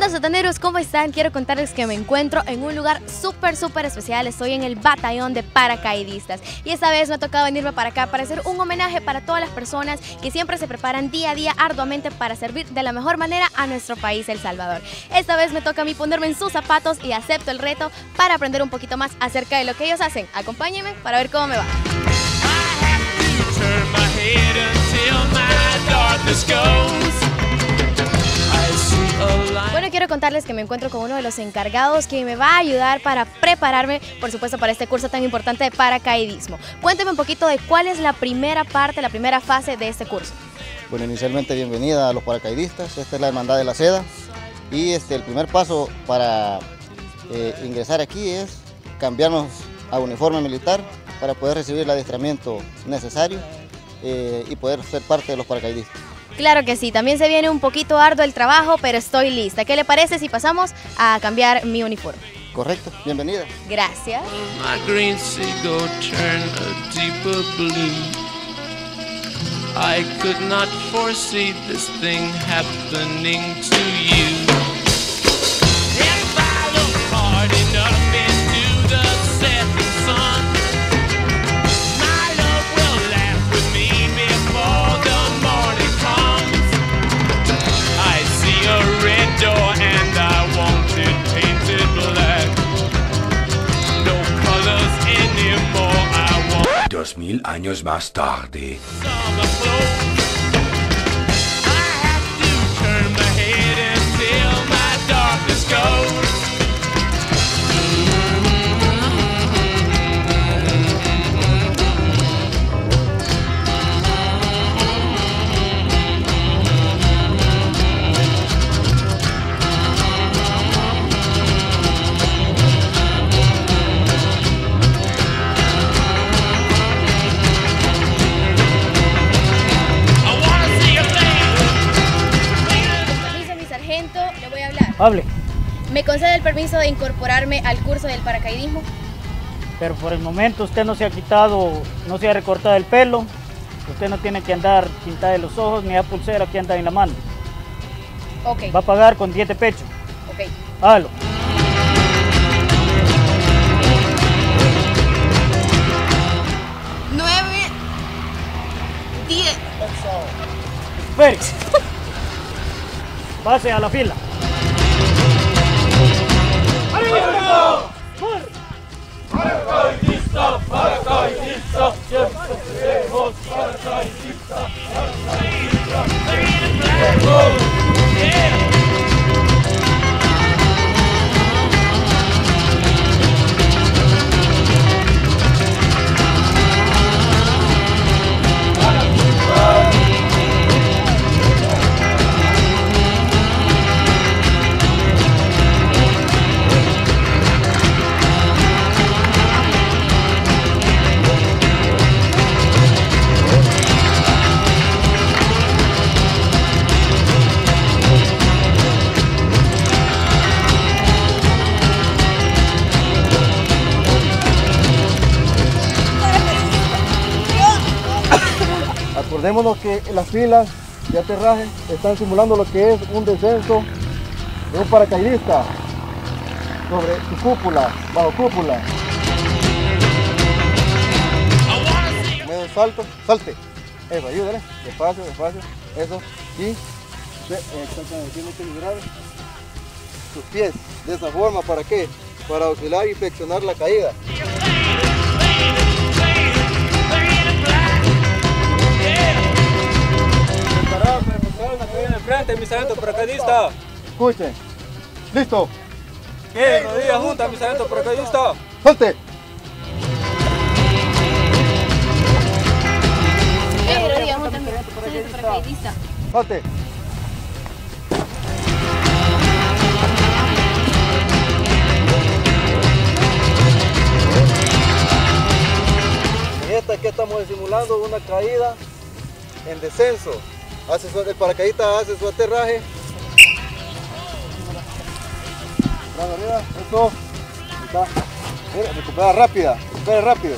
Hola sotaneros, ¿cómo están? Quiero contarles que me encuentro en un lugar súper especial. Estoy en el batallón de paracaidistas y esta vez me ha tocado venirme para acá para hacer un homenaje para todas las personas que siempre se preparan día a día arduamente para servir de la mejor manera a nuestro país, El Salvador. Esta vez me toca a mí ponerme en sus zapatos y acepto el reto para aprender un poquito más acerca de lo que ellos hacen. Acompáñenme para ver cómo me va. Bueno, quiero contarles que me encuentro con uno de los encargados que me va a ayudar para prepararme, por supuesto, para este curso tan importante de paracaidismo. Cuénteme un poquito de cuál es la primera parte, la primera fase de este curso. Bueno, inicialmente bienvenida a los paracaidistas. Esta es la Hermandad de la Seda y el primer paso para ingresar aquí es cambiarnos a uniforme militar para poder recibir el adiestramiento necesario y poder ser parte de los paracaidistas. Claro que sí, también se viene un poquito arduo el trabajo, pero estoy lista. ¿Qué le parece si pasamos a cambiar mi uniforme? Correcto, bienvenida. Gracias. I could not foresee this thing happening to you. If I look hard enough into the setting sun, my love will laugh with me before the morning comes. I see a red door and I want it painted black. No colors anymore, I want 2000 años más tarde. Le voy a hablar. Hable. ¿Me concede el permiso de incorporarme al curso del paracaidismo? Pero por el momento usted no se ha quitado, no se ha recortado el pelo, usted no tiene que andar pintada de los ojos ni la pulsera que anda en la mano. Ok. Va a pagar con 10 de pecho. Ok. Hágalo. Nueve, 10. Espere. Pase a la fila. Paracaidista, paracaidista, siempre seremos paracaidista, Acordémonos que las filas de aterraje están simulando lo que es un descenso de un paracaidista sobre su cúpula, bajo cúpula. Medio salto, salte. Eso, ayúdale, despacio, despacio, eso. Y tiene que liberar sus pies de esa forma, ¿para qué? Para auxiliar y flexionar la caída. Mi sargento paracaidista. Escuchen. Listo. ¿Qué? Rodilla junta, mi sargento paracaidista. Salte. Rodilla junta, mi sargento paracaidista. Salte. En esta que estamos simulando una caída en descenso. El paracaidista hace su aterraje. Arriba, eso. Está. Mira, recupera rápida, recupera rápido.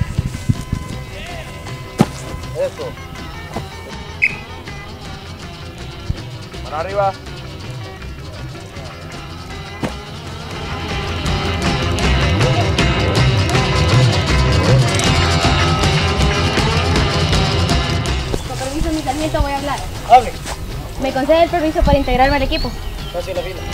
Eso. Mano arriba. Con permiso, mi sargento, voy a hablar. Hable. ¿Me concede el permiso para integrarme al equipo? Pase la fila.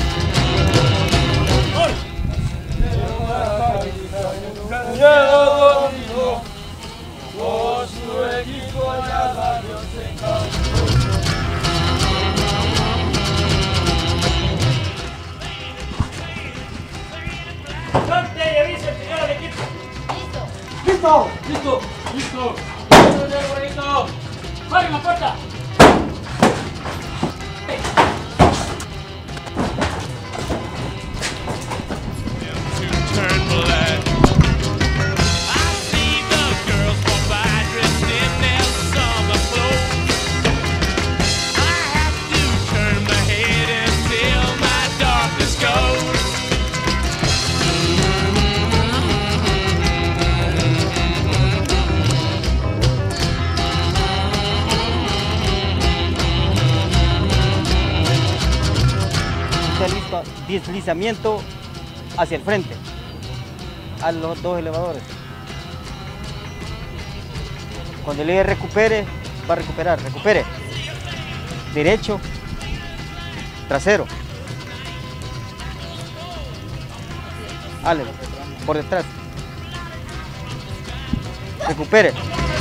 Salte y avise al señor al equipo. Listo. ¡Listo! Listo. ¡Listo! ¡Paren la puerta! Turn black. I see the girls walk by dressed in their summer clothes. I have to turn my head until my darkness goes. Está listo, deslizamiento hacia el frente, a los dos elevadores. Cuando le diga recupere, va a recuperar, recupere. Derecho, trasero. Álelo, por detrás. Recupere.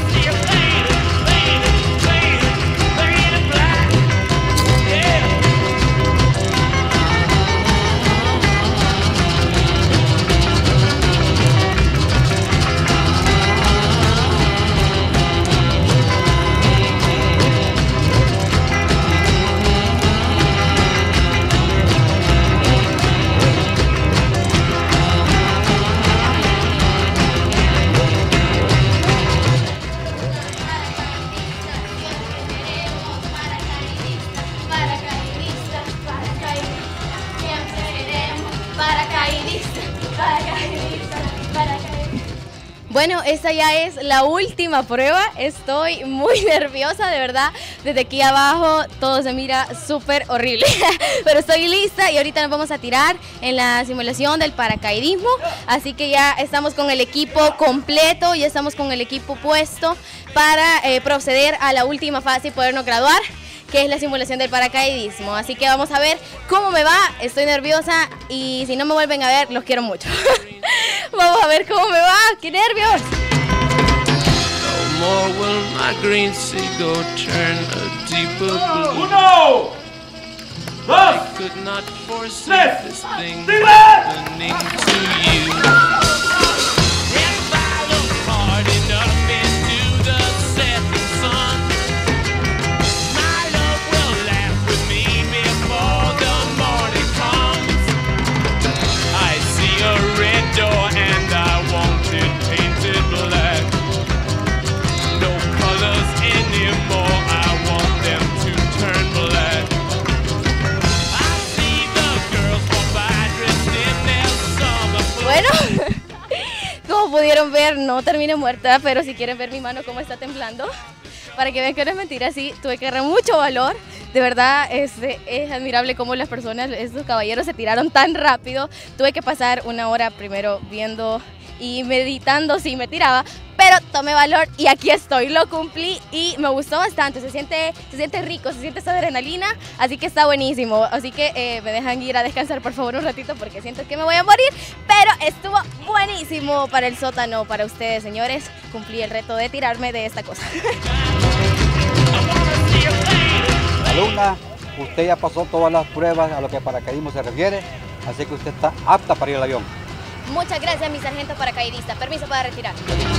Bueno, esta ya es la última prueba. Estoy muy nerviosa, de verdad. Desde aquí abajo todo se mira súper horrible. Pero estoy lista y ahorita nos vamos a tirar en la simulación del paracaidismo. Así que ya estamos con el equipo completo, ya estamos con el equipo puesto para proceder a la última fase y podernos graduar, que es la simulación del paracaidismo. Así que vamos a ver cómo me va. Estoy nerviosa y si no me vuelven a ver, los quiero mucho. Vamos a ver cómo me va. ¡Qué nervios! No more will my green seagull turn a deeper blue. Uno. I Dos. could not foresee Tres. this thing Vive. happening to you. If I look hard enough into the setting sun, my love will laugh with me before the morning comes. I see a red door and I want it painted black. No colors anymore, I want them to turn black. I see the girls walk by dressed in their summer clothes. Bueno, como pudieron ver, no terminé muerta, pero si quieren ver mi mano cómo está temblando, para que vean que no es mentira, sí, tuve que agarrar mucho valor. De verdad, es admirable cómo las personas, estos caballeros se tiraron tan rápido. Tuve que pasar una hora primero viendo y meditando si me tiraba, pero tomé valor y aquí estoy, lo cumplí y me gustó bastante, se siente rico, se siente esa adrenalina, así que está buenísimo. Así que me dejan ir a descansar por favor un ratito porque siento que me voy a morir, pero estuvo buenísimo para el sótano, para ustedes señores, cumplí el reto de tirarme de esta cosa. Alumna, usted ya pasó todas las pruebas a lo que paracaidismo se refiere, así que usted está apta para ir al avión. Muchas gracias, mi sargento paracaidista. Permiso para retirar.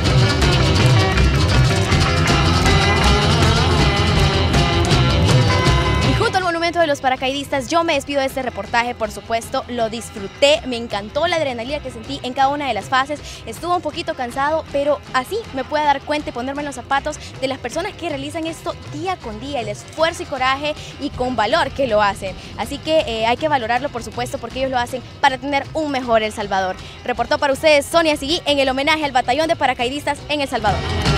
Y junto al monumento de los paracaidistas, yo me despido de este reportaje, por supuesto, lo disfruté, me encantó la adrenalina que sentí en cada una de las fases, estuvo un poquito cansado, pero así me pude dar cuenta y ponerme en los zapatos de las personas que realizan esto día con día, el esfuerzo y coraje y con valor que lo hacen. Así que hay que valorarlo, por supuesto, porque ellos lo hacen para tener un mejor El Salvador. Reportó para ustedes Sonia Seguí en el homenaje al Batallón de Paracaidistas en El Salvador.